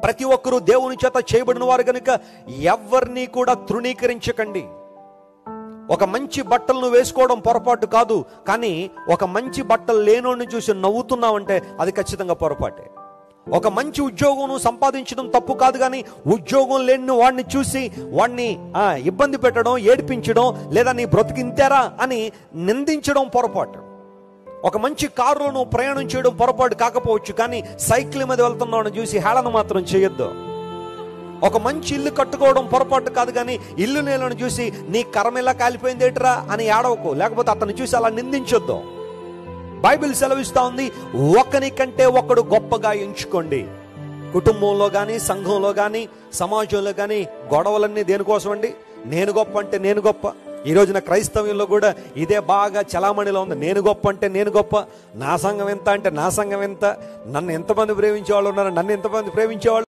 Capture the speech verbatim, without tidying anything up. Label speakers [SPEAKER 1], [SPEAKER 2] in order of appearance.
[SPEAKER 1] ప్రతి ఒక్కరూ దేవుని చేత చేయబడిన వారు కనుక ఎవరిని కూడా తృణీకరించకండి. ఒక మంచి బట్టలను వేసుకోవడం పొరపాటు కాదు, కానీ ఒక మంచి బట్టలు లేనోడిని చూసి నవ్వుతున్నావంటే అది ఖచ్చితంగా పొరపాటే. ఒక మంచి ఉద్యోగం సంపాదించడం తప్పు కాదు, కానీ ఉద్యోగం లేని వాడిని చూసి వాడిని ఇబ్బంది పెట్టడం, ఏడిపించడం, లేదా నీ బ్రతికింతారా అని నిందించడం పొరపాటు. ఒక మంచి కారులో నువ్వు ప్రయాణం చేయడం పొరపాటు కాకపోవచ్చు, కానీ సైకిల్ మీద వెళ్తున్నావు చూసి హేళన మాత్రం చేయొద్దు. ఒక మంచి ఇల్లు కట్టుకోవడం పొరపాటు కాదు, కానీ ఇల్లు నేలను చూసి నీ కర్మ ఎలా కాలిపోయింది ఏట్రా అని ఏడవకు, లేకపోతే అతన్ని చూసి అలా నిందించొద్దు. బైబిల్ సెలవిస్తా ఉంది, ఒకని కంటే ఒకడు గొప్పగా ఎంచుకోండి. కుటుంబంలో కానీ, సంఘంలో కానీ, సమాజంలో కానీ గొడవలన్నీ దేనికోసం అండి? నేను గొప్ప అంటే నేను గొప్ప. ఈ రోజున క్రైస్తవ్యంలో కూడా ఇదే బాగా చలామణిలో ఉంది. నేను గొప్ప అంటే నేను గొప్ప, నా సంఘం ఎంత అంటే నా సంఘం ఎంత, నన్ను ఎంతమంది ప్రేమించేవాళ్ళు ఉన్నారు, నన్ను ఎంతమంది ప్రేమించేవాళ్ళు